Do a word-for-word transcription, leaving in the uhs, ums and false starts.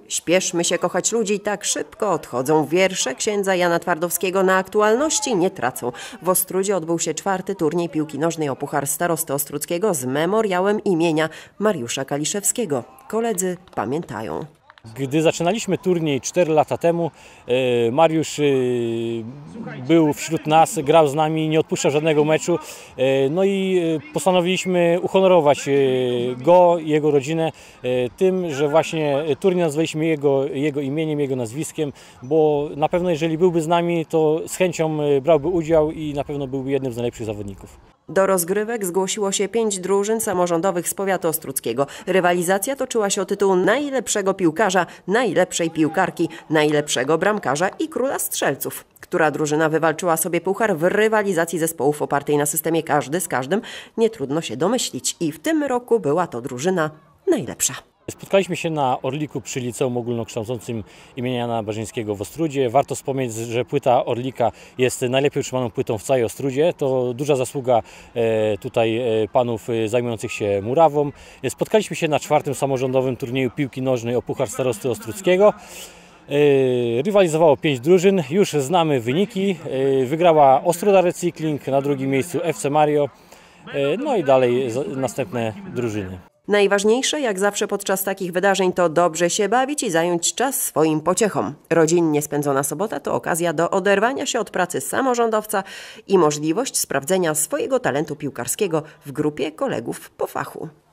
Śpieszmy się kochać ludzi, tak szybko odchodzą. Wiersze księdza Jana Twardowskiego na aktualności nie tracą. W Ostródzie odbył się czwarty turniej piłki nożnej o Puchar Starosty Ostródzkiego z memoriałem imienia Mariusza Kaliszewskiego. Koledzy pamiętają. Gdy zaczynaliśmy turniej cztery lata temu, Mariusz był wśród nas, grał z nami, nie odpuszczał żadnego meczu. No i postanowiliśmy uhonorować go i jego rodzinę tym, że właśnie turniej nazwaliśmy jego, jego imieniem, jego nazwiskiem, bo na pewno jeżeli byłby z nami, to z chęcią brałby udział i na pewno byłby jednym z najlepszych zawodników. Do rozgrywek zgłosiło się pięć drużyn samorządowych z powiatu ostródzkiego. Rywalizacja toczyła się o tytuł najlepszego piłkarza, najlepszej piłkarki, najlepszego bramkarza i króla strzelców. Która drużyna wywalczyła sobie puchar w rywalizacji zespołów opartej na systemie każdy z każdym, nie trudno się domyślić. I w tym roku była to drużyna najlepsza. Spotkaliśmy się na Orliku przy Liceum Ogólnokształcącym imienia Jana Barzyńskiego w Ostródzie. Warto wspomnieć, że płyta Orlika jest najlepiej utrzymaną płytą w całej Ostródzie. To duża zasługa tutaj panów zajmujących się murawą. Spotkaliśmy się na czwartym samorządowym turnieju piłki nożnej o Puchar Starosty Ostródzkiego. Rywalizowało pięć drużyn, już znamy wyniki. Wygrała Ostroda Recykling, na drugim miejscu F C Mario, no i dalej następne drużyny. Najważniejsze, jak zawsze podczas takich wydarzeń, to dobrze się bawić i zająć czas swoim pociechom. Rodzinnie spędzona sobota to okazja do oderwania się od pracy samorządowca i możliwość sprawdzenia swojego talentu piłkarskiego w grupie kolegów po fachu.